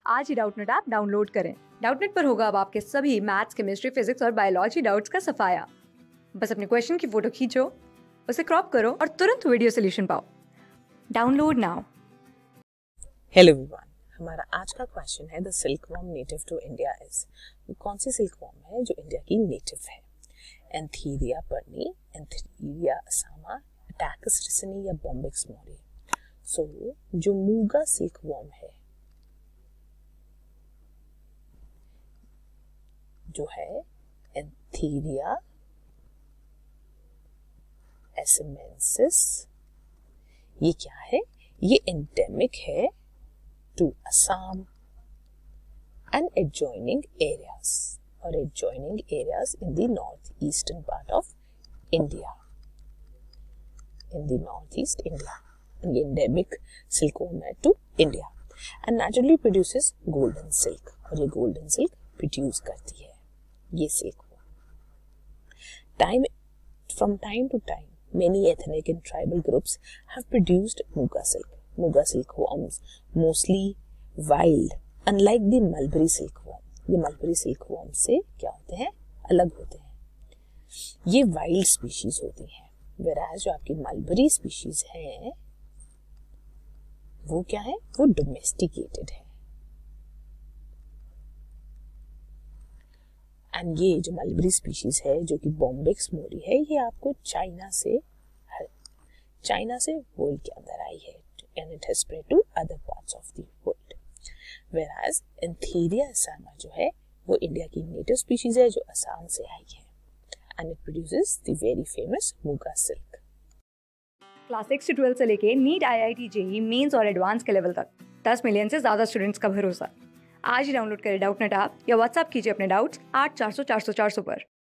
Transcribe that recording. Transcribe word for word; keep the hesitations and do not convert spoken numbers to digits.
आज ही Doubtnet app download करें। डाउटनेट पर होगा अब आपके सभी मैथ्स, केमिस्ट्री, फिजिक्स और बायोलॉजी डाउट्स का सफाया। बस अपने क्वेश्चन की फोटो खींचो, उसे क्रॉप करो और तुरंत वीडियो सोल्यूशन पाओ। Download now. हेलो एवरीवन, हमारा आज का क्वेश्चन है the silkworm native to India is. कौन सी सिल्कवर्म है जो इंडिया की नेटिव है? एंथीरिया पर्नी, एंथीरिया असामा, अटैकस रिसिनी या बॉम्बिक्स मोरी। सो so, जो मूगा सिल्कवर्म है जो है एंथीरिया एसिमेंसिस, ये क्या है? ये एंडेमिक है to Assam and adjoining areas और adjoining areas in the north eastern part of India, in the north east India. ये एंडेमिक सिल्कवर्म है to India and naturally produces golden silk, और ये गोल्डन सिल्क प्रोड्यूस करती है ये silkworm. Time from time to time many ethnic and tribal groups have produced muga silk. Muga silkworms mostly wild, unlike the mulberry silkworm. ये mulberry silkworm से क्या होते हैं? अलग होते हैं। ये wild species होती हैं, whereas जो आपकी mulberry species हैं वो क्या है? वो domesticated है। एंड ये जो मलबरी स्पीशीज है जो कि बॉम्बिक्स मोरी है, ये आपको चाइना से चाइना से वर्ल्ड के अंदर आई है and it has spread to other parts of the world. Whereas Antheraea assama जो है वो इंडिया की नेटिव स्पीशीज है जो असम से आई है and it produces the very famous muga silk. Class six से ट्वेल्थ से लेके NEET, I I T, JEE mains और एडवांस के लेवल तक दस मिलियन से ज्यादा स्टूडेंट्स का भरोसा। आज ही डाउनलोड करें डाउटनेट ऐप या व्हाट्सएप कीजिए अपने डाउट्स आठ चार सौ चार सौ चार सौ पर।